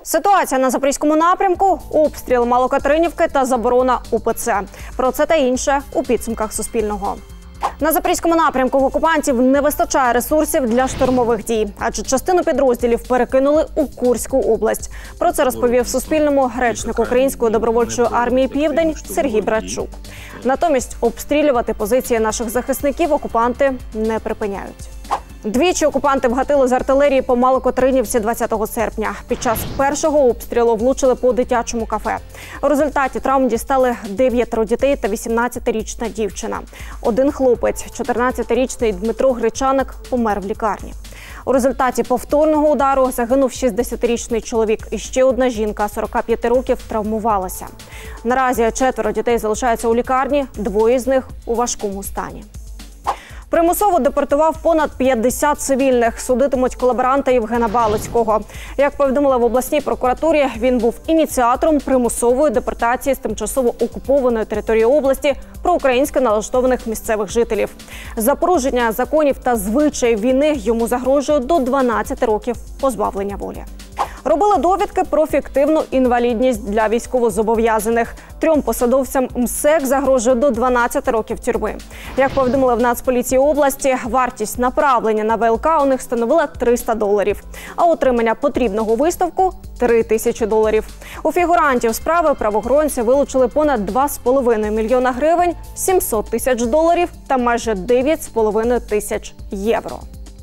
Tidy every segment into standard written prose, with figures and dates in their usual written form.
Ситуація на Запорізькому напрямку, обстріл Малокатеринівки та заборона УПЦ. Про це та інше у підсумках Суспільного. На Запорізькому напрямку в окупантів не вистачає ресурсів для штурмових дій, адже частину підрозділів перекинули у Курську область. Про це розповів Суспільному речник Української добровольчої армії «Південь» Сергій Братчук. Натомість обстрілювати позиції наших захисників окупанти не припиняють. Двічі окупанти вгатили з артилерії по Малокатеринівці 20 серпня. Під час першого обстрілу влучили по дитячому кафе. У результаті травм дістали 9 дітей та 18-річна дівчина. Один хлопець, 14-річний Дмитро Гречаник, помер в лікарні. У результаті повторного удару загинув 60-річний чоловік і ще одна жінка, 45 років, травмувалася. Наразі 4 дітей залишаються у лікарні, 2 з них у важкому стані. Примусово депортував понад 50 цивільних. Судитимуть колаборанта Євгена Балицького. Як повідомили в обласній прокуратурі, він був ініціатором примусової депортації з тимчасово окупованої території області проукраїнсько налаштованих місцевих жителів. За порушення законів та звичаїв війни йому загрожує до 12 років позбавлення волі. Робили довідки про фіктивну інвалідність для військовозобов'язаних. 3 посадовцям МСЕК загрожує до 12 років тюрми. Як повідомили в Нацполіції області, вартість направлення на ВЛК у них становила $300, а отримання потрібного висновку – $3000. У фігурантів справи правоохоронці вилучили понад 2,5 мільйона гривень, $700 000 та майже 9,5 тисяч євро.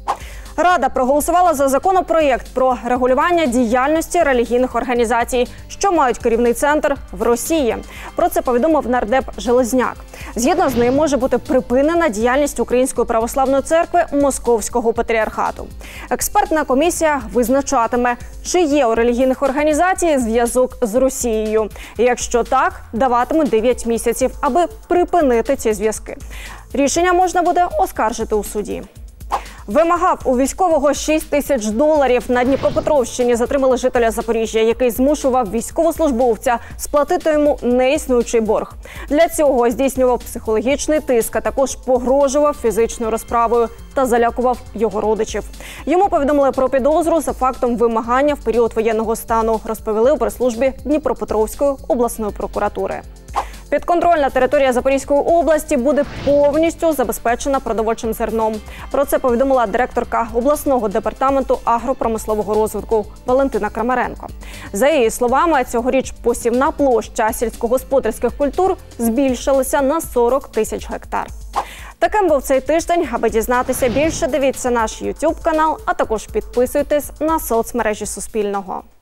Рада проголосувала за законопроєкт про регулювання діяльності релігійних організацій, що мають керівний центр в Росії. Про це повідомив нардеп Железняк. Згідно з ним може бути припинена діяльність Української православної церкви Московського патріархату. Експертна комісія визначатиме, чи є у релігійних організацій зв'язок з Росією. Якщо так, даватиме 9 місяців, аби припинити ці зв'язки. Рішення можна буде оскаржити у суді. Вимагав у військового $6000. На Дніпропетровщині затримали жителя Запоріжжя, який змушував військовослужбовця сплатити йому неіснуючий борг. Для цього здійснював психологічний тиск, а також погрожував фізичною розправою та залякував його родичів. Йому повідомили про підозру за фактом вимагання в період воєнного стану, розповіли у прес-службі Дніпропетровської обласної прокуратури. Підконтрольна територія Запорізької області буде повністю забезпечена продовольчим зерном. Про це повідомила директорка обласного департаменту агропромислового розвитку Валентина Крамаренко. За її словами, цьогоріч посівна площа сільськогосподарських культур збільшилася на 40 тисяч гектар. Таким був цей тиждень. Аби дізнатися більше, дивіться наш YouTube канал, а також підписуйтесь на соцмережі Суспільного.